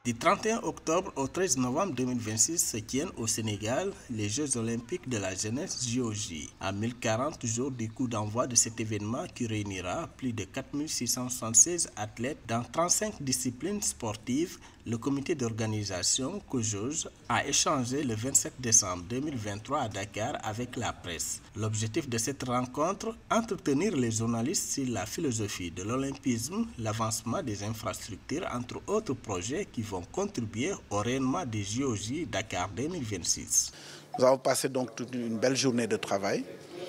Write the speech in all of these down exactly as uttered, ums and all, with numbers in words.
Du trente et un octobre au treize novembre deux mille vingt-six se tiennent au Sénégal les Jeux olympiques de la jeunesse J O J. À mille quarante jours du coup d'envoi de cet événement qui réunira plus de quatre mille six cent soixante-seize athlètes dans trente-cinq disciplines sportives, le comité d'organisation COJOJ a échangé le vingt-sept décembre deux mille vingt-trois à Dakar avec la presse. L'objectif de cette rencontre, entretenir les journalistes sur la philosophie de l'olympisme, l'avancement des infrastructures, entre autres projets qui vont contribuer au rayonnement des J O J Dakar deux mille vingt-six. Nous avons passé donc toute une belle journée de travail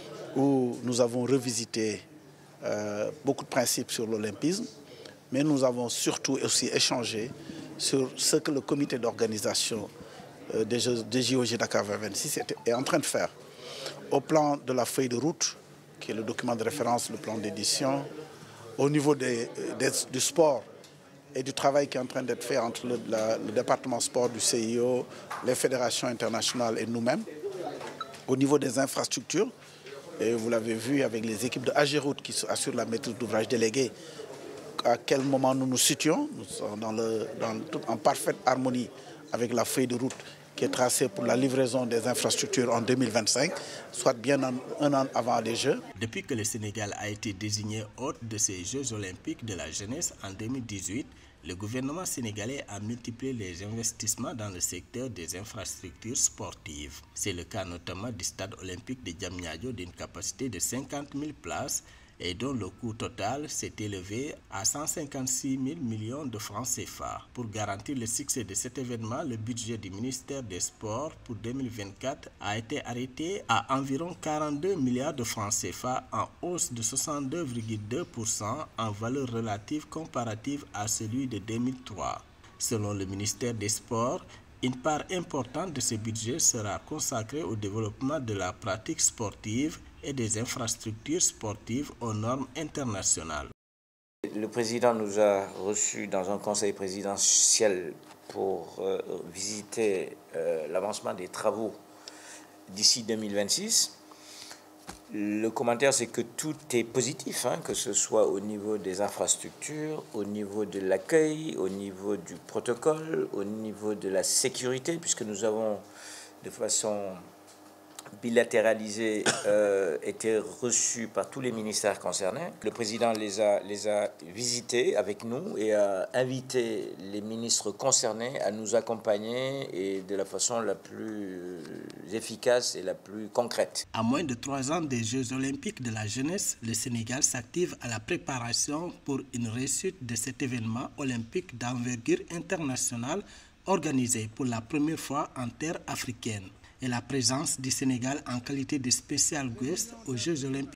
où nous avons revisité euh, beaucoup de principes sur l'olympisme, mais nous avons surtout aussi échangé sur ce que le comité d'organisation euh, des, des J O J Dakar deux mille vingt-six est, est en train de faire. Au plan de la feuille de route, qui est le document de référence, le plan d'édition, au niveau des, des, du sport et du travail qui est en train d'être fait entre le, la, le département sport du C I O, les fédérations internationales et nous-mêmes, au niveau des infrastructures, et vous l'avez vu avec les équipes de Ageroute qui assurent la maîtrise d'ouvrage déléguée, à quel moment nous nous situons, nous sommes dans le, dans, tout, en parfaite harmonie avec la feuille de route qui est tracée pour la livraison des infrastructures en deux mille vingt-cinq, soit bien un, un an avant les Jeux. Depuis que le Sénégal a été désigné hôte de ces Jeux olympiques de la jeunesse en deux mille dix-huit, le gouvernement sénégalais a multiplié les investissements dans le secteur des infrastructures sportives. C'est le cas notamment du stade olympique de Diamniadio d'une capacité de cinquante mille places et dont le coût total s'est élevé à cent cinquante-six mille millions de francs C F A. Pour garantir le succès de cet événement, le budget du ministère des Sports pour deux mille vingt-quatre a été arrêté à environ quarante-deux milliards de francs C F A, en hausse de soixante-deux virgule deux pour cent en valeur relative comparative à celui de deux mille trois. Selon le ministère des Sports, une part importante de ce budget sera consacrée au développement de la pratique sportive et des infrastructures sportives aux normes internationales. Le président nous a reçus dans un conseil présidentiel pour euh, visiter euh, l'avancement des travaux d'ici deux mille vingt-six. Le commentaire, c'est que tout est positif, hein, que ce soit au niveau des infrastructures, au niveau de l'accueil, au niveau du protocole, au niveau de la sécurité, puisque nous avons de façon bilatéralisée euh, été reçus par tous les ministères concernés. Le président les a, les a visités avec nous et a invité les ministres concernés à nous accompagner et de la façon la plus efficace et la plus concrète. À moins de trois ans des Jeux olympiques de la jeunesse, le Sénégal s'active à la préparation pour une réussite de cet événement olympique d'envergure internationale organisé pour la première fois en terre africaine. Et la présence du Sénégal en qualité de spécial guest aux Jeux olympiques